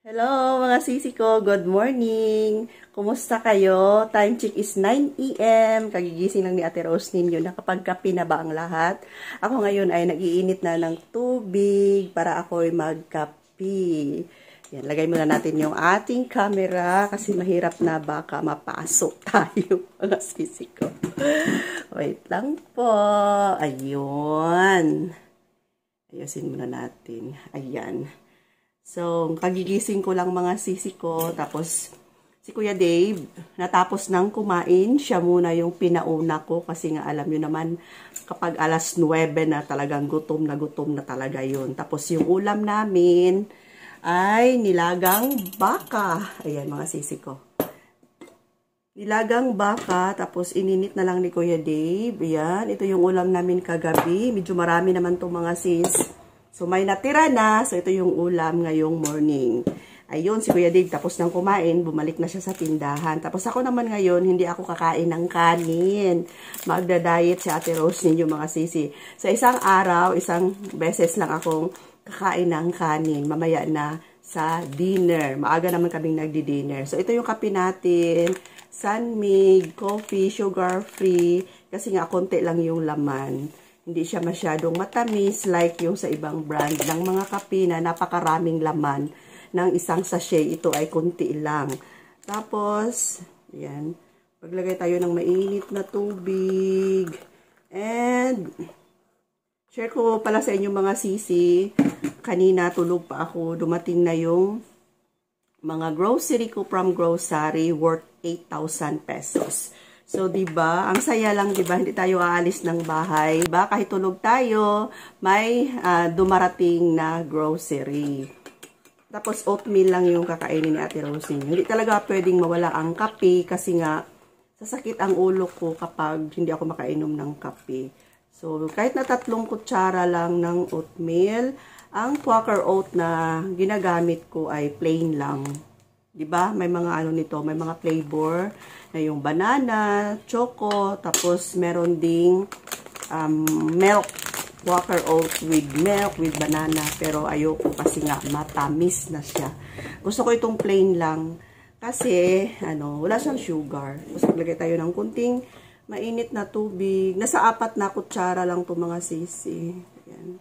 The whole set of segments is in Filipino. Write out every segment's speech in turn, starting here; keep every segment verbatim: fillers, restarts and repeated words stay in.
Hello mga sisi ko, good morning! Kumusta kayo? Time check is nine A M Kagigising lang ni Ate Rose ninyo. Nakapagkape na ba ang lahat? Ako ngayon ay nag-iinit na ng tubig para ako'y magkape. Yan, lagay muna natin yung ating camera kasi mahirap na baka mapasok tayo mga sisi ko. Wait lang po. Ayun. Ayusin muna natin. Ayan. So, kagigising ko lang mga sisi ko. Tapos, si Kuya Dave, natapos nang kumain. Siya muna yung pinauna ko. Kasi nga, alam nyo naman, kapag alas nuwebe na talagang gutom na gutom na talaga yun. Tapos, yung ulam namin ay nilagang baka. Ayan, mga sisi ko. Nilagang baka. Tapos, ininit na lang ni Kuya Dave. Ayan, ito yung ulam namin kagabi. Medyo marami naman itong mga sis. So, may natira na. So, ito yung ulam ngayong morning. Ayun, si Kuya Dave tapos nang kumain, bumalik na siya sa tindahan. Tapos ako naman ngayon, hindi ako kakain ng kanin. Magda-diet si Ate Rose ninyo mga sisi. Sa isang araw, isang beses lang akong kakain ng kanin. Mamaya na sa dinner. Maaga naman kaming nagdi-dinner. So, ito yung kape natin. Sunmig, coffee, sugar-free. Kasi nga, konti lang yung laman. Hindi siya masyadong matamis like yung sa ibang brand ng mga kape na napakaraming laman ng isang sachet. Ito ay kunti lang. Tapos, ayan, paglagay tayo ng mainit na tubig. And, share ko pala sa inyo mga sisi. Kanina tulog pa ako. Dumating na yung mga grocery ko from grocery worth eight thousand pesos. So, diba, ang saya lang, diba, hindi tayo aalis ng bahay. Diba, kahit tulog tayo, may uh, dumarating na grocery. Tapos, oatmeal lang yung kakainin ni Ate Rosie. Hindi talaga pwedeng mawala ang kape kasi nga, sasakit ang ulo ko kapag hindi ako makainom ng kape. So, kahit na tatlong kutsara lang ng oatmeal, ang Quaker Oat na ginagamit ko ay plain lang. Diba? May mga ano nito, may mga flavor na yung banana, choco, tapos meron ding um, milk, Quaker Oat with milk, with banana. Pero ayoko kasi nga matamis na siya. Gusto ko itong plain lang kasi ano, wala siyang sugar. Tapos maglagay tayo ng kunting mainit na tubig. Nasa apat na kutsara lang to mga sisi. Ayan.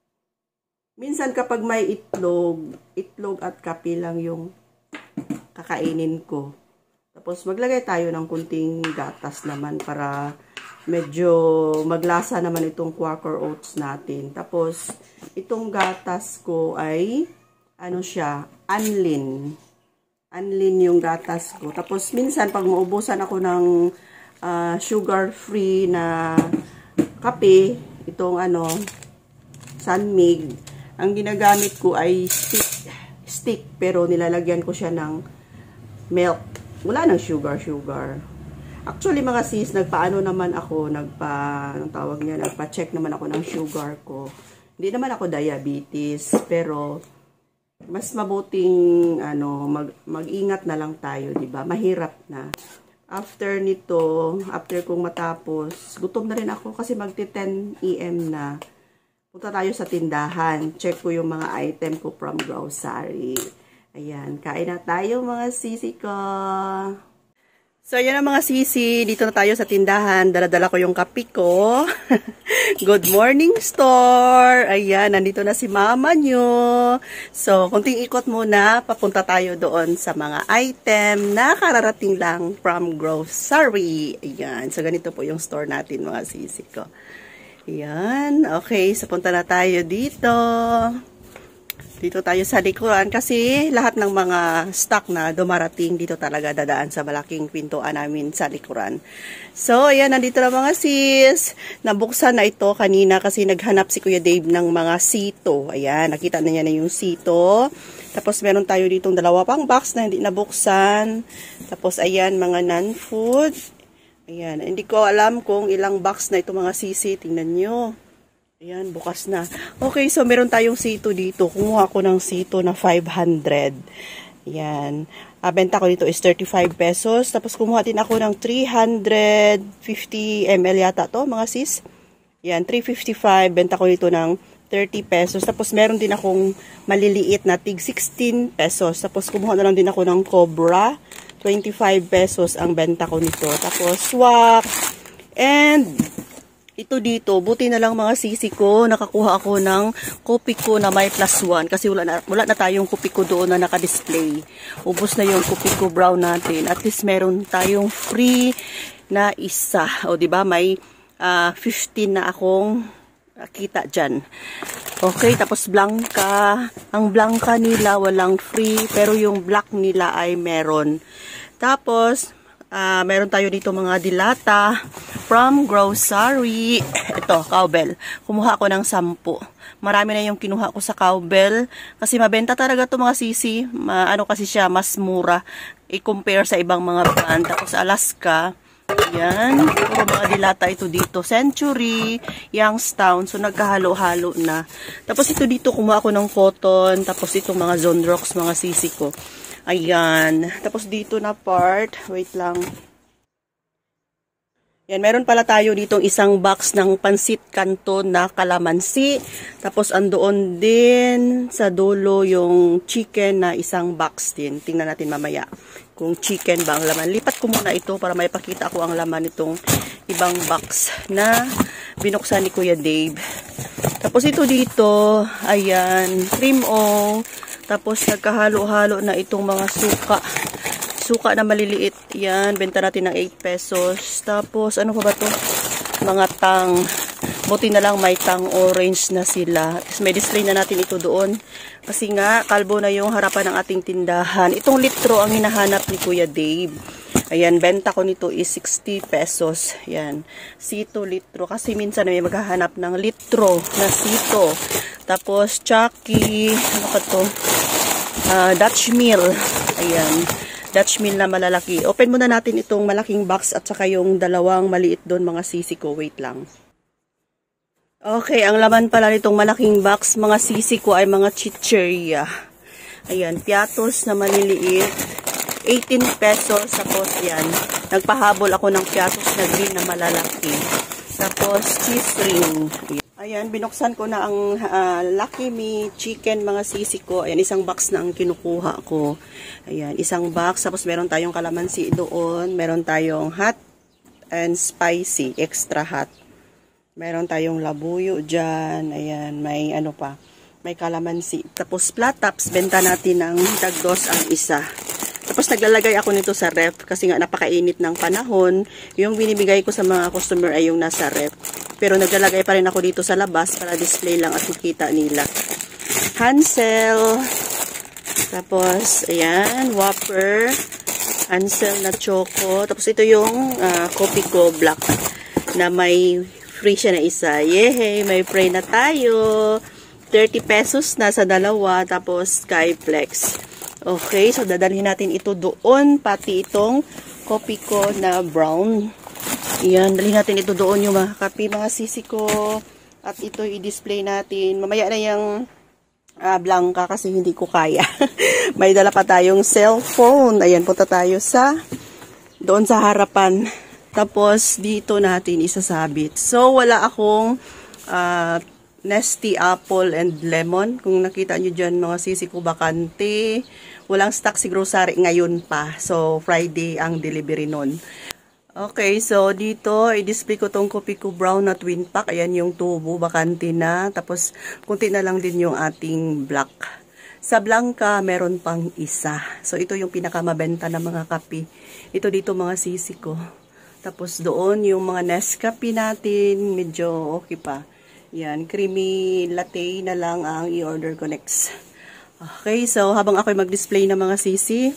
Minsan kapag may itlog, itlog at kape lang yung kakainin ko. Tapos, maglagay tayo ng kunting gatas naman para medyo maglasa naman itong Quaker Oats natin. Tapos, itong gatas ko ay, ano siya, Anlin. Anlin yung gatas ko. Tapos, minsan, pag maubusan ako ng uh, sugar-free na kape, itong ano, Sunmig, ang ginagamit ko ay stick, stick pero nilalagyan ko siya ng milk. Wala nang sugar, sugar. Actually, mga sis, nagpaano naman ako, nagpa, anong tawag niya, nagpa-check naman ako ng sugar ko. Hindi naman ako diabetes, pero mas mabuting, ano, mag, mag-ingat na lang tayo, di ba? Mahirap na. After nito, after kong matapos, gutom na rin ako kasi magti ten A M na. Punta tayo sa tindahan. Check ko yung mga item ko from grocery. Ayan, kain na tayo mga sisi ko. So, ayan na mga sisi. Dito na tayo sa tindahan. Dala-dala ko yung kape ko. Good morning store. Ayan, nandito na si mama nyo. So, kunting ikot muna. Papunta tayo doon sa mga item na kararating lang from grocery. Ayan, so ganito po yung store natin mga sisi ko. Ayan, okay. So, punta na tayo dito. Dito tayo sa likuran kasi lahat ng mga stock na dumarating dito talaga dadaan sa malaking pintuan namin sa likuran. So, ayan, nandito na mga sis. Nabuksan na ito kanina kasi naghanap si Kuya Dave ng mga sito. Ayan, nakita na niya na yung sito. Tapos, meron tayo ditong dalawa pang box na hindi nabuksan. Tapos, ayan, mga non-food. Ayan, hindi ko alam kung ilang box na ito mga sisi. Tingnan nyo. Ayan, bukas na. Okay, so meron tayong sito dito. Kumuha ko ng sito na five hundred. Ayan. Uh, benta ko dito is thirty-five pesos. Tapos kumuha din ako ng three hundred fifty milliliters yata to, mga sis. Ayan, three fifty-five. Benta ko dito ng thirty pesos. Tapos meron din akong maliliit na tig sixteen pesos. Tapos kumuha na lang din ako ng Cobra. twenty-five pesos ang benta ko nito. Tapos swak. And ito dito, buti na lang mga sisi ko, nakakuha ako ng Kopiko na may plus one. Kasi wala na, wala na tayong Kopiko doon na nakadisplay. Ubus na yung Kopiko brown natin. At least meron tayong free na isa. O diba, may uh, fifteen na akong kita dyan. Okay, tapos Blanca. Ang Blanca nila walang free, pero yung black nila ay meron. Tapos, uh, meron tayo dito mga dilata from grocery. Ito, cowbell. Kumuha ako ng sampu. Marami na yung kinuha ko sa cowbell. Kasi mabenta talaga to mga sisi. Ma, ano kasi siya, mas mura. I-compare sa ibang mga brand. Tapos Alaska. Yan, puro mga dilata ito dito. Century, Youngstown. So, nagkahalo-halo na. Tapos, ito dito, kumuha ako ng cotton. Tapos, itong mga Zonrox, mga sisi ko. Ayan. Tapos, dito na part. Wait lang. Yan, meron pala tayo ditong isang box ng pansit canton na kalamansi. Tapos, andoon din sa dulo yung chicken na isang box din. Tingnan natin mamaya kung chicken ba ang laman. Lipat ko muna ito para may pakita ko ang laman nitong ibang box na binuksan ni Kuya Dave. Tapos, ito dito, ayan, cream o. Tapos, nagkahalo-halo na itong mga suka. Suka na maliliit. Yan, benta natin ng eight pesos. Tapos, ano pa ba to? Mga tang. Buti na lang may tang orange na sila. Tapos, may display na natin ito doon. Kasi nga, kalbo na yung harapan ng ating tindahan. Itong litro ang hinahanap ni Kuya Dave. Ayan, benta ko nito is sixty pesos. Yan. Sito litro. Kasi minsan may maghahanap ng litro na sito. Tapos, Chucky. Ano pa to? Uh, Dutch Mill. Ayan. Dutch Mill na malalaki. Open muna natin itong malaking box at saka yung dalawang maliit doon mga sisi ko. Wait lang. Okay, ang laman pala nitong malaking box mga sisi ko ay mga chicheria. Ayan, piatos na maliliit. eighteen pesos. Tapos yan, nagpahabol ako ng piatos na green na malalaki. Tapos cheese ring. Ayan, binuksan ko na ang uh, Lucky Me chicken mga sisi ko. Ayan, isang box na ang kinukuha ko. Ayan, isang box. Tapos meron tayong kalamansi doon. Meron tayong hot and spicy, extra hot. Meron tayong labuyo dyan. Ayan, may ano pa. May kalamansi. Tapos flat tops, benta natin ng tagdos ang isa. Tapos naglalagay ako nito sa ref kasi nga napakainit ng panahon. Yung binibigay ko sa mga customer ay yung nasa ref. Pero naglalagay pa rin ako dito sa labas para display lang at makita nila. Hansel. Tapos, ayan, Whopper. Hansel na choco. Tapos ito yung uh, Kopiko Black na may free siya na isa. Yehey, may free na tayo. thirty pesos na sa dalawa. Tapos, Skyflex. Okay, so dadalhin natin ito doon. Pati itong Kopiko na brown. Ayan, dalhin natin ito doon yung mga kape, mga sisi ko. At ito i-display natin. Mamaya na yung uh, Blanca kasi hindi ko kaya. May dala pa tayong cellphone. Ayan, punta tayo sa doon sa harapan. Tapos, dito natin isasabit. So, wala akong uh, Nesty apple and lemon. Kung nakita nyo dyan, mga sisi ko, bakante. Walang stock si grocery ngayon pa. So, Friday ang delivery nun. Okay, so dito, i-display ko tong Kopiko brown na twin pack. Ayan yung tubo, bakante na. Tapos, kunti na lang din yung ating black. Sa Blanca, meron pang isa. So, ito yung pinakamabenta ng mga kape. Ito dito mga sisi ko. Tapos, doon yung mga Nescafe natin. Medyo okay pa. Yan, creamy latte na lang ang i-order ko next. Okay, so habang ako'y mag-display ng mga sisi,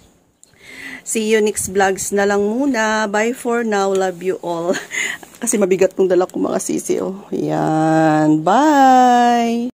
see you next vlogs na lang muna. Bye for now. Love you all. Kasi mabigat tong dala ko mga sisi. Oh. Yan. Bye!